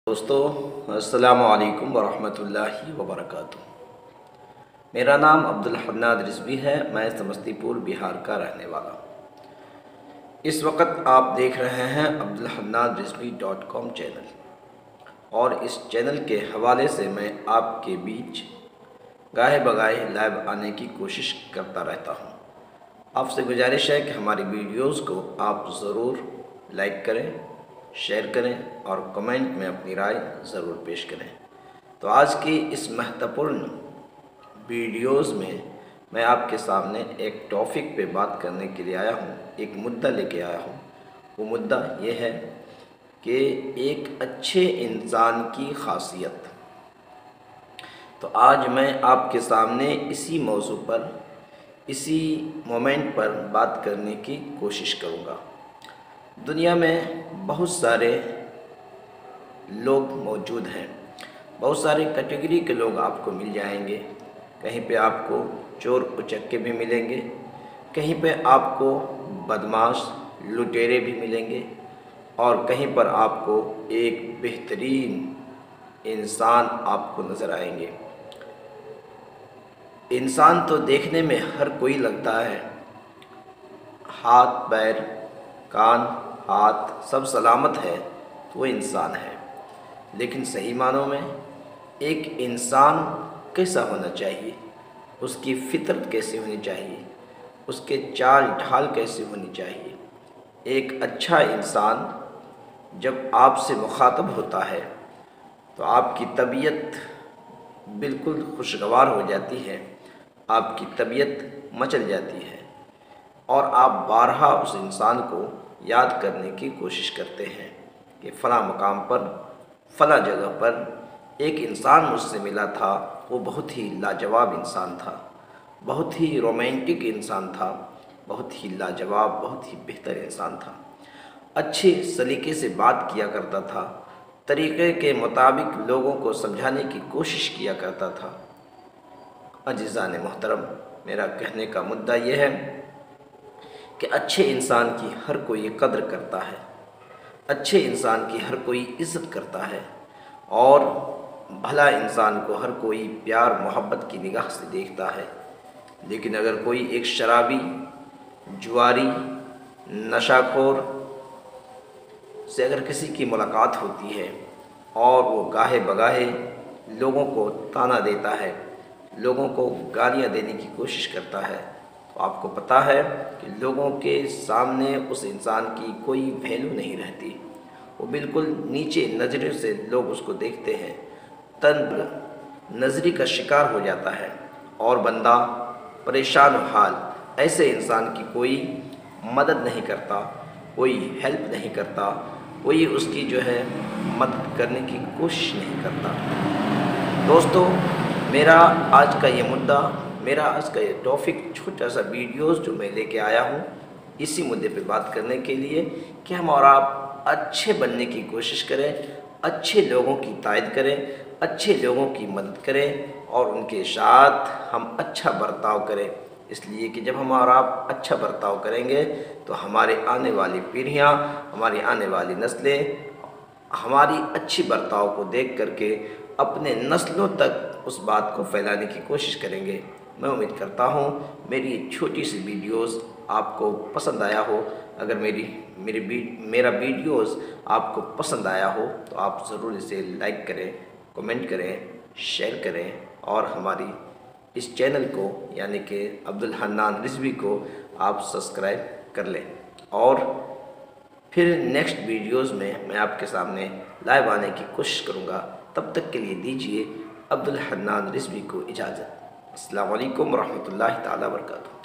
दोस्तों अस्सलामु अलैकुम वरहमतुल्लाहि वबरकातुहू। मेरा नाम अब्दुल हन्नान रिजवी है। मैं समस्तीपुर बिहार का रहने वाला हूँ। इस वक्त आप देख रहे हैं abdulhannaanrizvi.com चैनल, और इस चैनल के हवाले से मैं आपके बीच गाहे बगाहे लाइव आने की कोशिश करता रहता हूँ। आपसे गुजारिश है कि हमारी वीडियोज़ को आप ज़रूर लाइक करें, शेयर करें और कमेंट में अपनी राय ज़रूर पेश करें। तो आज की इस महत्वपूर्ण वीडियोज़ में मैं आपके सामने एक टॉपिक पे बात करने के लिए आया हूँ, एक मुद्दा लेके आया हूँ। वो मुद्दा ये है कि एक अच्छे इंसान की खासियत। तो आज मैं आपके सामने इसी मौजू पर, इसी मोमेंट पर बात करने की कोशिश करूँगा। दुनिया में बहुत सारे लोग मौजूद हैं, बहुत सारे कैटेगरी के लोग आपको मिल जाएंगे। कहीं पे आपको चोर उचक्के भी मिलेंगे, कहीं पे आपको बदमाश लुटेरे भी मिलेंगे, और कहीं पर आपको एक बेहतरीन इंसान आपको नज़र आएंगे। इंसान तो देखने में हर कोई लगता है, हाथ पैर कान हाथ सब सलामत है तो वो इंसान है। लेकिन सही मानों में एक इंसान कैसा होना चाहिए, उसकी फितरत कैसी होनी चाहिए, उसके चाल ढाल कैसी होनी चाहिए। एक अच्छा इंसान जब आपसे मुखातब होता है तो आपकी तबीयत बिल्कुल खुशगवार हो जाती है, आपकी तबीयत मचल जाती है, और आप बारहा उस इंसान को याद करने की कोशिश करते हैं कि फ़लाँ मकाम पर, फ़लाँ जगह पर एक इंसान मुझसे मिला था, वो बहुत ही लाजवाब इंसान था, बहुत ही रोमांटिक इंसान था, बहुत ही लाजवाब, बहुत ही बेहतर इंसान था, अच्छे सलीके से बात किया करता था, तरीक़े के मुताबिक लोगों को समझाने की कोशिश किया करता था। अज़ीज़ान मोहतरम, मेरा कहने का मुद्दा यह है कि अच्छे इंसान की हर कोई कद्र करता है, अच्छे इंसान की हर कोई इज़्ज़त करता है, और भला इंसान को हर कोई प्यार मोहब्बत की निगाह से देखता है। लेकिन अगर कोई एक शराबी, जुआरी, नशाखोर से अगर किसी की मुलाकात होती है और वो गाहे बगाहे लोगों को ताना देता है, लोगों को गालियाँ देने की कोशिश करता है, तो आपको पता है कि लोगों के सामने उस इंसान की कोई वैल्यू नहीं रहती। वो बिल्कुल नीचे नज़रों से लोग उसको देखते हैं, तन नज़री का शिकार हो जाता है, और बंदा परेशान हाल। ऐसे इंसान की कोई मदद नहीं करता, कोई हेल्प नहीं करता, कोई उसकी जो है मदद करने की कोशिश नहीं करता। दोस्तों, मेरा आज का ये मुद्दा, मेरा आज का ये टॉपिक, छोटा सा वीडियोस जो मैं लेके आया हूँ इसी मुद्दे पे बात करने के लिए कि हम और आप अच्छे बनने की कोशिश करें, अच्छे लोगों की तायद करें, अच्छे लोगों की मदद करें, और उनके साथ हम अच्छा बर्ताव करें। इसलिए कि जब हम और आप अच्छा बर्ताव करेंगे तो हमारे आने वाली पीढ़ियाँ, हमारी आने वाली नस्लें हमारी अच्छी बर्ताव को देख करके अपने नस्लों तक उस बात को फैलाने की कोशिश करेंगे। मैं उम्मीद करता हूँ मेरी छोटी सी वीडियोस आपको पसंद आया हो। अगर मेरा वीडियोस आपको पसंद आया हो तो आप ज़रूर इसे लाइक करें, कमेंट करें, शेयर करें, और हमारी इस चैनल को यानी कि अब्दुल हन्नान रिजवी को आप सब्सक्राइब कर लें। और फिर नेक्स्ट वीडियोस में मैं आपके सामने लाइव आने की कोशिश करूँगा। तब तक के लिए दीजिए अब्दुल हन्नान रिजवी को इजाज़त। अस्सलामु अलैकुम वरहमतुल्लाहि ताला वबरकातुहू।